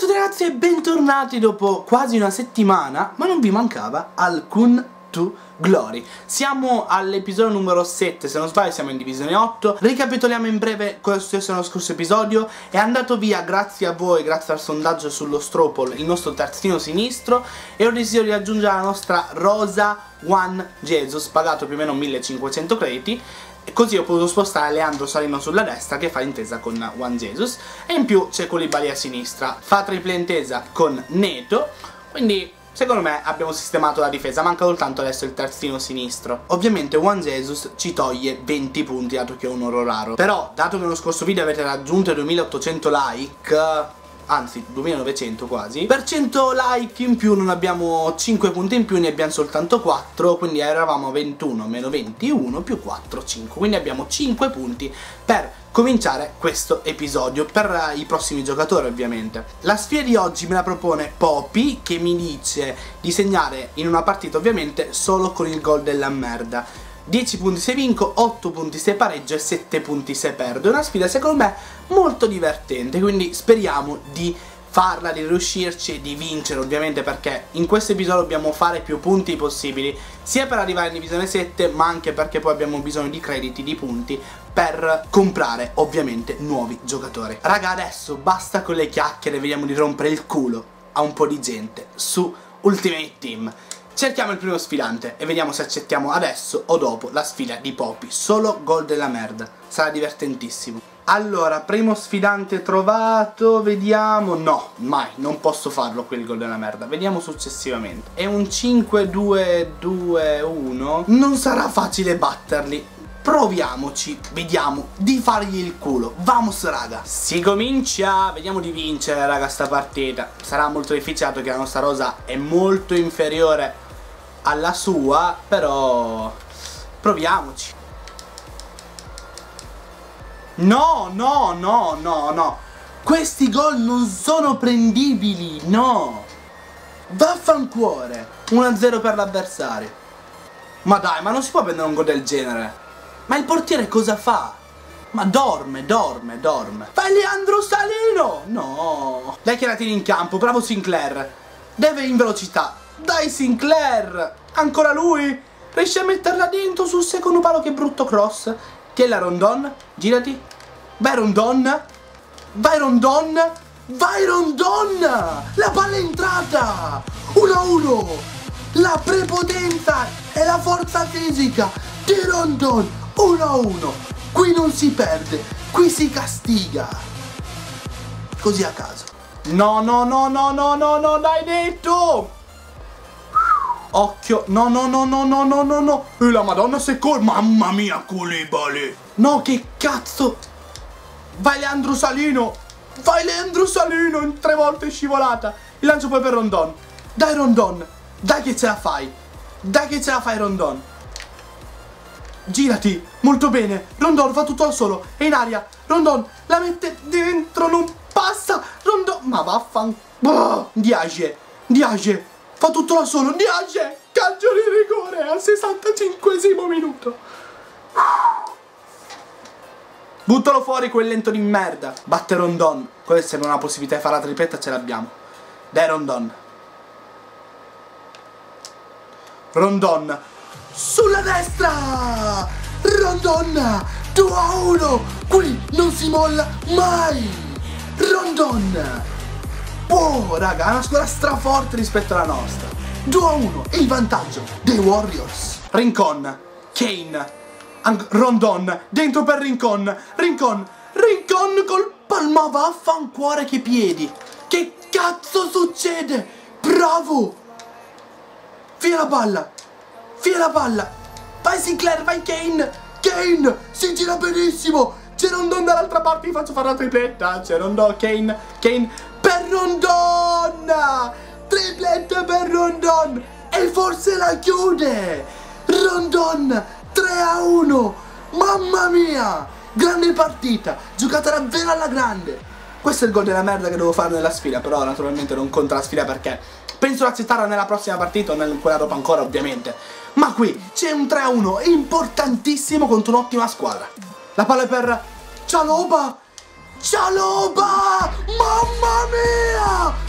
tutti ragazzi e bentornati dopo quasi una settimana, ma non vi mancava alcun to glory. Siamo all'episodio numero 7, se non sbaglio siamo in divisione 8. Ricapitoliamo in breve cosa è successo nello scorso episodio. È andato via grazie a voi, grazie al sondaggio sullo Stropol, il nostro terzino sinistro, e ho deciso di aggiungere la nostra rosa One Jesus, pagato più o meno 1500 crediti. E così ho potuto spostare Leandro Salino sulla destra, che fa intesa con One Jesus, e in più c'è Koulibaly a sinistra, fa triple intesa con Neto. Quindi secondo me abbiamo sistemato la difesa, manca soltanto adesso il terzino sinistro. Ovviamente One Jesus ci toglie 20 punti, dato che è un oro raro. Però, dato che nello scorso video avete raggiunto i 2800 like, anzi 2900 quasi, per 100 like in più non abbiamo 5 punti in più, ne abbiamo soltanto 4. Quindi eravamo 21 meno 21 più 4, 5. Quindi abbiamo 5 punti per cominciare questo episodio, per i prossimi giocatori ovviamente. La sfida di oggi me la propone Poppy, che mi dice di segnare in una partita ovviamente solo con il gol della merda. 10 punti se vinco, 8 punti se pareggio e 7 punti se perdo. È una sfida secondo me molto divertente, quindi speriamo di farla, di riuscirci e di vincere ovviamente, perché in questo episodio dobbiamo fare più punti possibili, sia per arrivare in divisione 7, ma anche perché poi abbiamo bisogno di crediti, di punti, per comprare ovviamente nuovi giocatori. Raga, adesso basta con le chiacchiere, vediamo di rompere il culo a un po' di gente su Ultimate Team. Cerchiamo il primo sfidante e vediamo se accettiamo adesso o dopo la sfida di Poppy. Solo gol della merda, sarà divertentissimo. Allora, primo sfidante trovato, vediamo. No, mai, non posso farlo quel gol della merda. Vediamo successivamente. È un 5-2-2-1. Non sarà facile batterli. Proviamoci, vediamo di fargli il culo. Vamos raga, si comincia. Vediamo di vincere raga sta partita. Sarà molto difficile dato che la nostra rosa è molto inferiore alla sua, però proviamoci. No, no, no, no, no, questi gol non sono prendibili, no. Vaffancuore. 1-0 per l'avversario. Ma dai, ma non si può prendere un gol del genere. Ma il portiere cosa fa? Ma dorme. Fai Leandro Salino! No! Dai che la tiri in campo, bravo Sinclair. Deve in velocità. Dai Sinclair! Ancora lui? Riesce a metterla dentro sul secondo palo, che brutto cross. Che è la Rondon? Girati. Vai Rondon! Vai Rondon! Vai Rondon! La palla è entrata! 1-1! La prepotenza e la forza fisica di Rondon! 1-1, qui non si perde, qui si castiga. Così a caso. No, no, no, no, no, no, no, dai detto. Occhio, no, no, no, no, no, no, no, no. E la madonna se mamma mia, Koulibaly. No, che cazzo. Vai Leandro Salino. Vai Leandro Salino, in 3 volte scivolata. Il lancio poi per Rondon. Dai Rondon, dai che ce la fai. Dai che ce la fai Rondon. Girati, molto bene. Rondon fa tutto da solo, è in aria. Rondon la mette dentro, non passa. Rondon, ma vaffanculo. Diage, fa tutto da solo. Diage, calcio di rigore al 65esimo minuto. Buttalo fuori quel lento di merda. Batte Rondon. Questa sembra una possibilità di fare la tripletta, ce l'abbiamo. Dai Rondon. Rondon sulla destra! Rondon! 2-1! Qui non si molla mai! Rondon! Oh, raga, è una squadra straforte rispetto alla nostra. 2-1, il vantaggio dei Warriors. Rincon, Kane, Rondon, dentro per Rincon col palmo, vaffancuore, che piedi! Che cazzo succede? Bravo! Via la palla! Vai Sinclair, vai Kane, si gira benissimo. C'è Rondon dall'altra parte, vi faccio fare la tripletta. C'è Rondon, Kane per Rondon. Tripletta per Rondon e forse la chiude. Rondon 3-1. Mamma mia, grande partita, giocata davvero alla grande. Questo è il gol della merda che devo fare nella sfida, però naturalmente non conta la sfida perché penso di accettarla nella prossima partita o in quella dopo ancora ovviamente. Ma qui c'è un 3-1 importantissimo contro un'ottima squadra. La palla è per Chalobah. Mamma mia!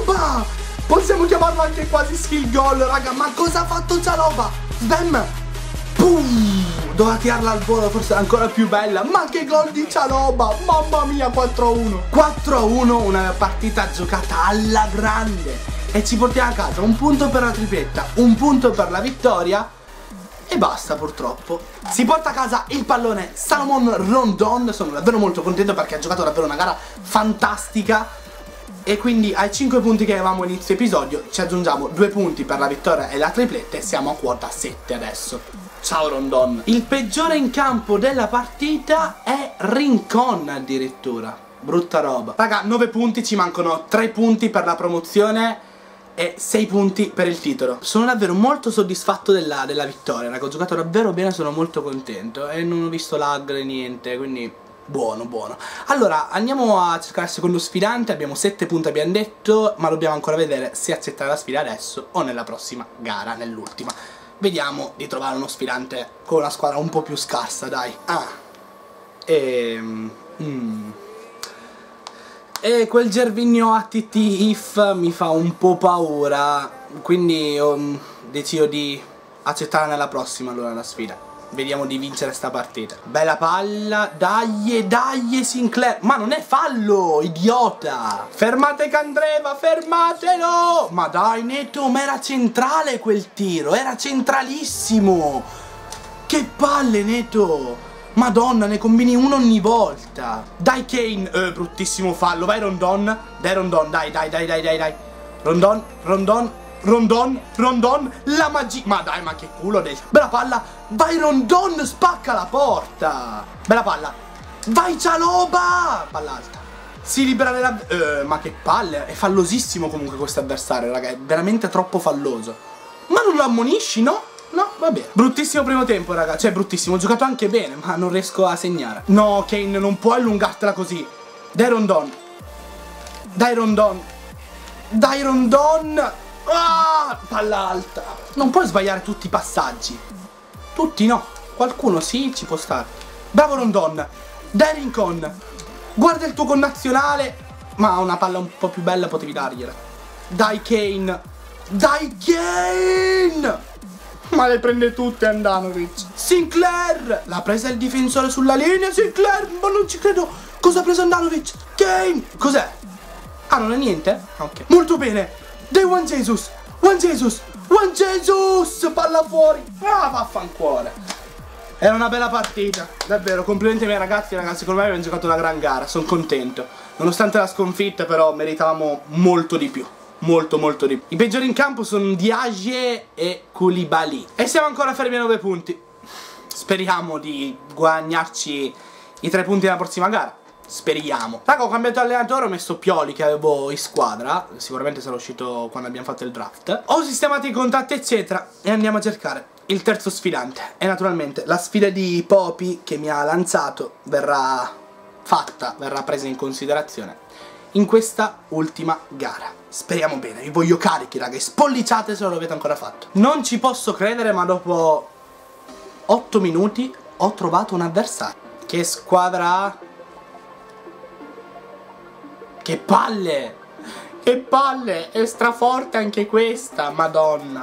Cialoba! Possiamo chiamarlo anche quasi skill goal, raga. Ma cosa ha fatto Cialoba? Sbam! Pum! Doveva tirarla al volo, forse ancora più bella. Ma che gol di Cialoba! Mamma mia, 4-1. 4-1, una partita giocata alla grande. E ci portiamo a casa un punto per la tripletta, un punto per la vittoria. E basta, purtroppo. Si porta a casa il pallone Salomon Rondon. Sono davvero molto contento perché ha giocato davvero una gara fantastica. E quindi ai 5 punti che avevamo inizio episodio ci aggiungiamo 2 punti per la vittoria e la tripletta e siamo a quota 7 adesso. Ciao Rondon. Il peggiore in campo della partita è Rincon addirittura. Brutta roba. Raga, 9 punti, ci mancano 3 punti per la promozione e 6 punti per il titolo. Sono davvero molto soddisfatto della vittoria, raga. Ho giocato davvero bene, sono molto contento e non ho visto lag né niente, quindi buono, buono. Allora, andiamo a cercare il secondo sfidante. Abbiamo 7 punti, abbiamo detto, ma dobbiamo ancora vedere se accettare la sfida adesso o nella prossima gara, nell'ultima. Vediamo di trovare uno sfidante con una squadra un po' più scarsa, dai. E quel Gervinho ATT if mi fa un po' paura, quindi decido di accettare nella prossima allora la sfida. Vediamo di vincere sta partita. Bella palla, dai, dai Sinclair. Ma non è fallo, idiota. Fermate Candreva, fermatelo. Ma dai Neto, ma era centrale quel tiro, era centralissimo. Che palle Neto. Madonna, ne combini uno ogni volta. Dai Kane, bruttissimo fallo. Vai Rondon, dai Rondon, dai. Rondon, la magia. Ma dai, ma che culo del... Bella palla, vai Rondon, spacca la porta. Bella palla, vai Cialoba. Palla alta, si libera della... ma che palle, è fallosissimo comunque questo avversario, raga, è veramente troppo falloso. Ma non lo ammonisci, no? No, va bene. Bruttissimo primo tempo, raga. Cioè, bruttissimo. Ho giocato anche bene, ma non riesco a segnare. No, Kane, non puoi allungartela così. Dai, Rondon. Ah, palla alta. Non puoi sbagliare tutti i passaggi. Tutti no. Qualcuno sì, ci può stare. Bravo Rondon. Dai Rincon. Guarda il tuo connazionale. Ma una palla un po' più bella potevi dargliela. Dai Kane. Ma le prende tutte Andanovic. Sinclair. L'ha presa il difensore sulla linea. Sinclair. Ma non ci credo. Cosa ha preso Andanovic? Kane. Cos'è? Ah, non è niente? Ok. Molto bene. Dai Juan Jesus. Palla fuori. Ah, vaffanculo. Era una bella partita. Davvero, complimenti ai miei ragazzi. Secondo me abbiamo giocato una gran gara. Sono contento. Nonostante la sconfitta, però meritavamo molto di più. Molto di più. I peggiori in campo sono Diage e Koulibaly. E siamo ancora fermi a 9 punti. Speriamo di guadagnarci i 3 punti nella prossima gara. Speriamo. Raga, ho cambiato allenatore, ho messo Pioli che avevo in squadra. Sicuramente sarà uscito quando abbiamo fatto il draft. Ho sistemato i contatti eccetera e andiamo a cercare il terzo sfidante. E naturalmente la sfida di Poppy che mi ha lanciato verrà presa in considerazione in questa ultima gara. Speriamo bene, vi voglio carichi raga, spolliciate se non l'avete ancora fatto. Non ci posso credere, ma dopo 8 minuti ho trovato un avversario. Che squadra ha? Che palle! Che palle! È straforte anche questa, madonna.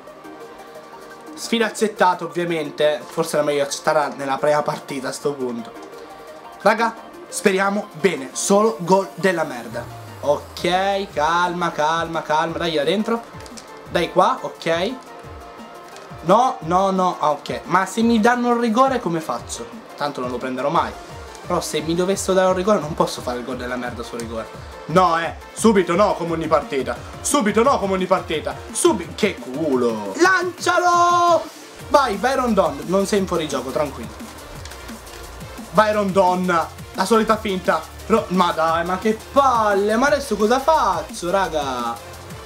Sfida accettata ovviamente. Forse era meglio accettare nella prima partita a sto punto. Raga, speriamo bene. Solo gol della merda. Ok, calma. Dai da dentro. Dai qua, ok. No, ok. Ma se mi danno il rigore come faccio? Tanto non lo prenderò mai. Però se mi dovessero dare un rigore non posso fare il gol della merda sul rigore. No, subito no come ogni partita. Che culo. Lancialo. Vai Rondon. Non sei in fuorigioco, tranquillo. Vai Rondon. La solita finta. Ma dai, ma che palle. Ma adesso cosa faccio, raga?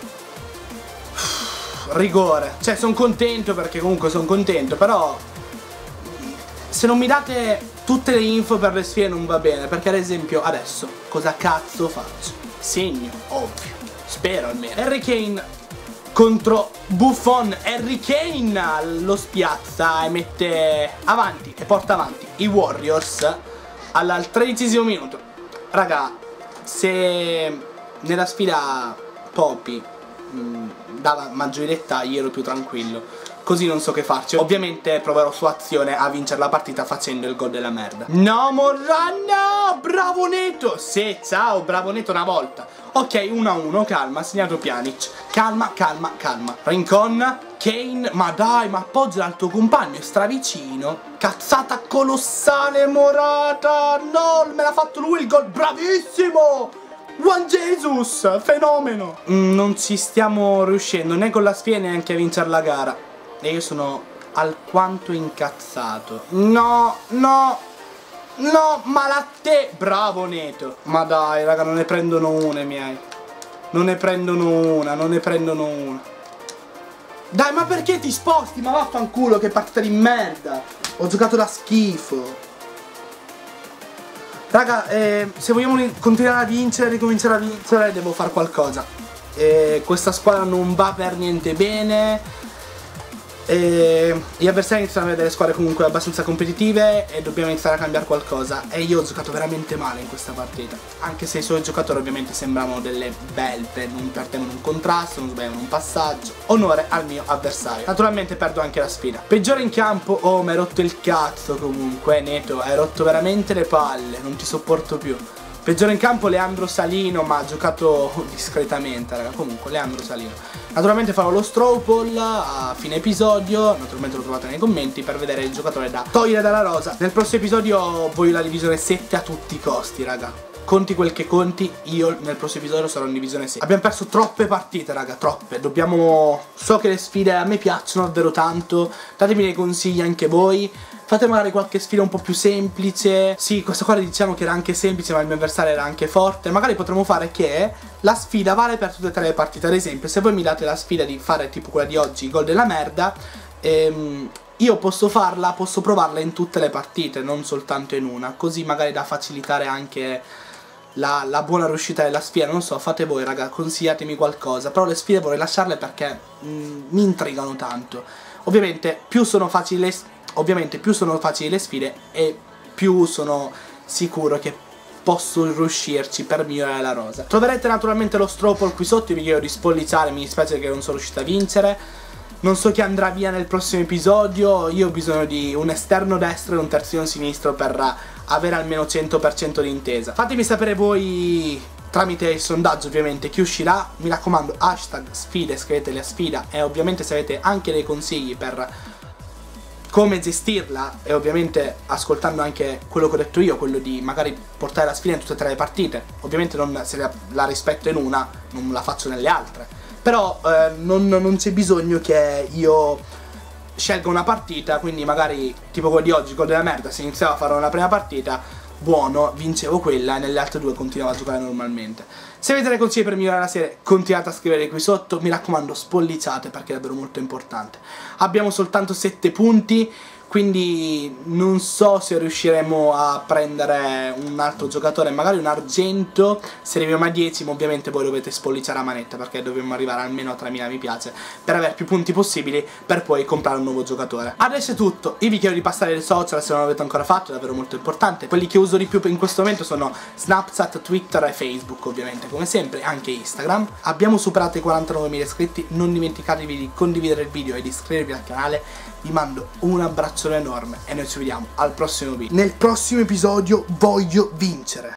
Rigore. Cioè, sono contento perché comunque sono contento. Però se non mi date tutte le info per le sfide non va bene. Perché ad esempio adesso cosa cazzo faccio? Segno, ovvio. Spero almeno. Harry Kane contro Buffon. Harry Kane lo spiazza e mette avanti e porta avanti i Warriors al 13° minuto. Raga, se nella sfida Poppy dava maggiori dettagli ero più tranquillo. Così non so che farci. Ovviamente proverò su azione a vincere la partita facendo il gol della merda. No, Morranna! Bravo Neto! Sì, ciao, bravo Neto una volta. Ok, 1-1, calma, ha segnato Pjanic. Calma, calma, calma. Rincon, Kane, ma dai, ma appoggia al tuo compagno, è stravicino. Cazzata colossale, Morata! No, me l'ha fatto lui il gol, bravissimo! Juan Jesus, fenomeno! Non ci stiamo riuscendo né con la spia neanche a vincere la gara. E io sono alquanto incazzato. No, no, no, ma la te. Bravo Neto. Ma dai raga, non ne prendono una i miei. Non ne prendono una, non ne prendono una. Dai, ma perché ti sposti? Ma vaffanculo, che partita di merda. Ho giocato da schifo. Raga, se vogliamo continuare a vincere, ricominciare a vincere, devo fare qualcosa. Questa squadra non va per niente bene. Gli avversari iniziano a avere delle squadre comunque abbastanza competitive e dobbiamo iniziare a cambiare qualcosa. E io ho giocato veramente male in questa partita. Anche se i suoi giocatori ovviamente sembravano delle belve, non perdevano un contrasto, non sbagliavano un passaggio. Onore al mio avversario. Naturalmente perdo anche la sfida. Peggiore in campo, oh mi hai rotto il cazzo comunque Neto, hai rotto veramente le palle, non ti sopporto più. Peggiore in campo Leandro Salino, ma ha giocato discretamente, raga. Comunque Leandro Salino. Naturalmente farò lo straw poll a fine episodio, naturalmente lo trovate nei commenti, per vedere il giocatore da togliere dalla rosa. Nel prossimo episodio voglio la divisione 7 a tutti i costi, raga. Conti quel che conti, io nel prossimo episodio sarò in divisione 6. Abbiamo perso troppe partite, raga, troppe. Dobbiamo... So che le sfide a me piacciono davvero tanto. Datemi dei consigli anche voi. Fate magari qualche sfida un po' più semplice. Sì, questa qua diciamo che era anche semplice, ma il mio avversario era anche forte. Magari potremmo fare che la sfida vale per tutte e tre le partite. Ad esempio, se voi mi date la sfida di fare tipo quella di oggi, gol della merda, io posso farla, posso provarla in tutte le partite, non soltanto in una. Così magari da facilitare anche la buona riuscita della sfida. Non so, fate voi raga, consigliatemi qualcosa. Però le sfide vorrei lasciarle perché mi intrigano tanto. Ovviamente più sono facili le sfide e più sono sicuro che posso riuscirci per migliorare la rosa. Troverete naturalmente lo straw poll qui sotto. Vi chiedo di spolliciare, mi dispiace che non sono riuscito a vincere. Non so chi andrà via nel prossimo episodio. Io ho bisogno di un esterno destro e un terzino sinistro per avere almeno 100% di intesa. Fatemi sapere voi tramite il sondaggio ovviamente chi uscirà. Mi raccomando, hashtag sfide, scrivete la sfida. E ovviamente se avete anche dei consigli per come gestirla, e ovviamente ascoltando anche quello che ho detto io, quello di magari portare la sfida in tutte e tre le partite. Ovviamente se la rispetto in una, non la faccio nelle altre. Però non c'è bisogno che io scelga una partita, quindi magari tipo quello di oggi, gol della merda, se iniziavo a fare una prima partita, buono, vincevo quella e nelle altre due continuavo a giocare normalmente. Se avete dei consigli per migliorare la serie, continuate a scrivere qui sotto. Mi raccomando, spolliciate perché è davvero molto importante. Abbiamo soltanto 7 punti, quindi non so se riusciremo a prendere un altro giocatore, magari un argento. Se arriviamo a 10, ma ovviamente voi dovete spolliciare a manetta perché dobbiamo arrivare almeno a 3000 mi piace per avere più punti possibili per poi comprare un nuovo giocatore. Adesso è tutto, io vi chiedo di passare i social se non l'avete ancora fatto, è davvero molto importante. Quelli che uso di più in questo momento sono Snapchat, Twitter e Facebook, ovviamente come sempre, anche Instagram. Abbiamo superato i 49.000 iscritti, non dimenticatevi di condividere il video e di iscrivervi al canale. Vi mando un abbraccio enorme e noi ci vediamo al prossimo video. Nel prossimo episodio voglio vincere.